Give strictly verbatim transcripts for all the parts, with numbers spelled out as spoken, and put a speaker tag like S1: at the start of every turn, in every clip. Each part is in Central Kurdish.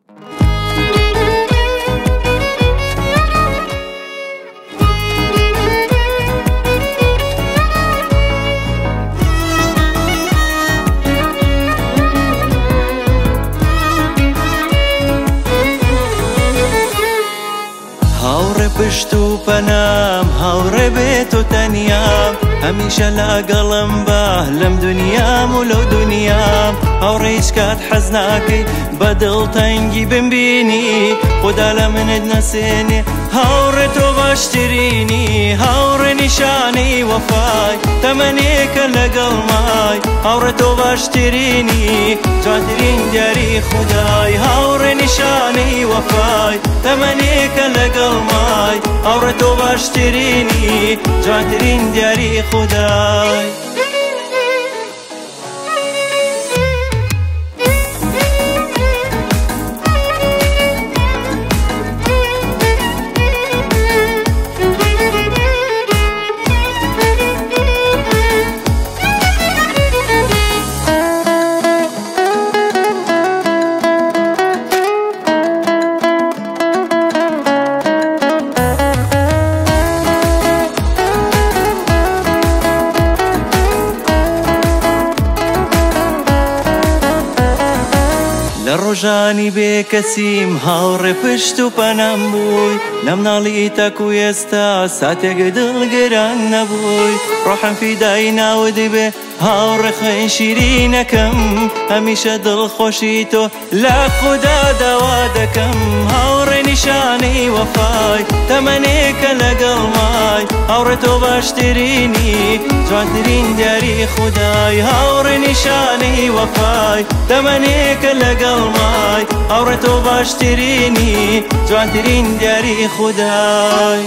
S1: پشت و پەنام هاوڕێ بێت و تەنیام هەمیشە لاگەڵم بە لەم دونیام و لەو دنیام هاوڕێ هیچ کات حەز ناکەی بە دڵتەنگی بمبینی خدا لە منت نەسێنێ هاوڕێ تۆ باشترینی هاوڕێ نیشانەی وەفای تەمەنێکە لەگەڵ مای هاوڕێ تۆ باشترینی جوانترین دیاری خودای هاوڕێ نیشانەی وەفای تەمەنێکە لەگەڵ مای هاوڕێ تۆ باشترینی جوانترین دیاری خودای لە ڕۆژانی بێکەسیم هاوڕێ پشت و پەنام بووی لە مناڵی تەک و ئێستا ساتێک دڵگران نەبووی ڕۆحم فیدای ناوت بێ هاوڕێ خوێن شیرینەکەم هەمیشە دڵخۆشی تۆ لە خودا داوا دەکەم هاوڕێ نیشانەی وەفای تەمەنێکە لەگەڵ مای هاوڕێ تۆ باشترینی جوانترین دیاری خودای هاوڕێ نیشانەی وەفای تەمەنێکە لەگەڵ مای هاوڕێ تۆ باشترینی جوانترین دیاری خودای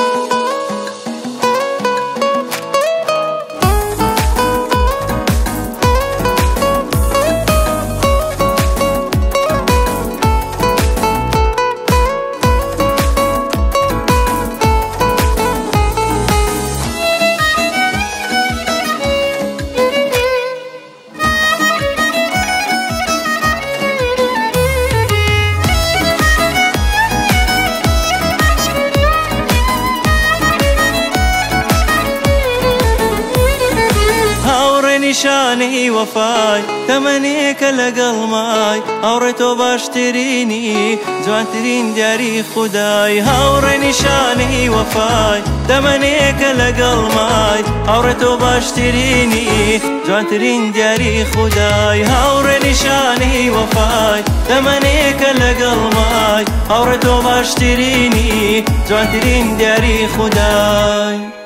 S1: نیشانەی وەفای تەمەنێکە لەگەڵ مای هاوڕێ تۆ باشترینی جوانترین دیاری خودای هاوڕێ نیشانەی وەفای تەمەنێکە لەگەڵ مای هاوڕێ تۆ باشترینی جوانترین دیاری خودای هاوڕێ نیشانەی وەفای تەمەنێکە لەگەڵ مای هاوڕێ تۆ باشترینی جوانترین دیاری خودای